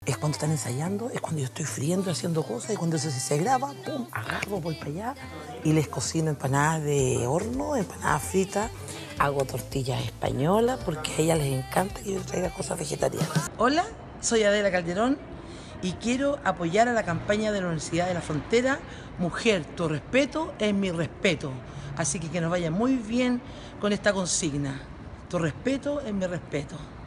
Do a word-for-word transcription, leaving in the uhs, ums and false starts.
es cuando están ensayando, es cuando yo estoy friendo, haciendo cosas, y cuando eso se graba, pum, agarro, voy para allá y les cocino empanadas de horno, empanadas fritas, hago tortillas españolas porque a ellas les encanta que yo traiga cosas vegetarianas. Hola, soy Adela Calderón y quiero apoyar a la campaña de la Universidad de la Frontera, Mujer, tu respeto es mi respeto. Así que que nos vaya muy bien con esta consigna. Tu respeto es mi respeto.